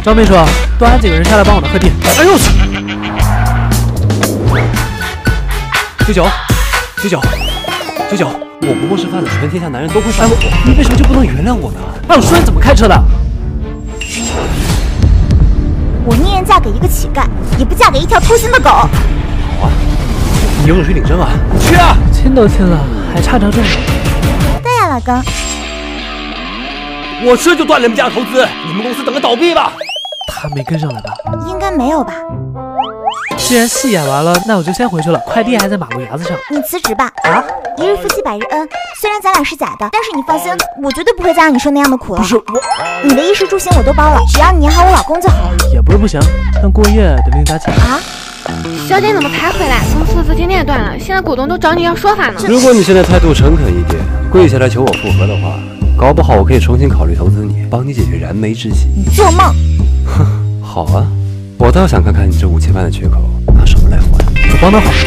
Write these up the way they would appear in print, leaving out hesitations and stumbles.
张秘书，多安几个人下来帮我拿快递。哎呦！99，我不过是犯了全天下男人都会犯的错，你为什么就不能原谅我呢？哎，我说你怎么开车的？ 我宁愿嫁给一个乞丐，也不嫁给一条偷腥的狗。 好啊，你有种去领证啊！去啊！亲都亲了，还差张证。 对呀，老公。 我这就断你们家的投资，你们公司等着倒闭吧。他没跟上来吧？ 应该没有吧。 既然戏演完了，那我就先回去了。快递还在马路牙子上。 你辞职吧。 啊！ 一日夫妻百日恩，虽然咱俩是假的，但是你放心，我绝对不会再让你受那样的苦了。 不是我， 你的衣食住行我都包了，只要你演好我老公就好。 也不是不行，但过夜得另加钱啊。 小姐怎么才回来？从父子天天断了，现在股东都找你要说法呢。 如果你现在态度诚恳一点，跪下来求我复合的话，搞不好我可以重新考虑投资你，帮你解决燃眉之急。 你做梦！ 哼，好啊，我倒想看看你这5000万的缺口拿什么来还。 我帮他还。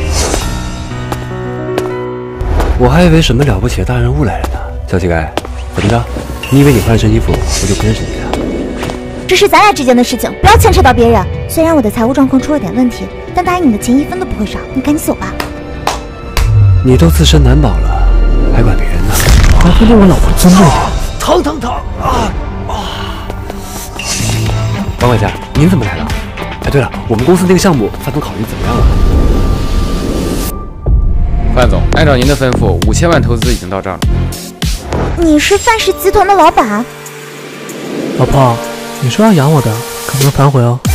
我还以为什么了不起的大人物来了呢。小乞丐，怎么着？你以为你换身衣服我就不认识你了？ 这是咱俩之间的事情，不要牵扯到别人。虽然我的财务状况出了点问题，但答应你的钱1分都不会少。你赶紧走吧。 你都自身难保了，还管别人呢？ 还不对我老婆尊重点。 疼啊！王管家，您怎么来了？哎，对了，我们公司那个项目，范总考虑怎么样了？ 范总，按照您的吩咐，5000万投资已经到账了。 你是范氏集团的老板？ 老婆，你说要养我的，可不能反悔哦。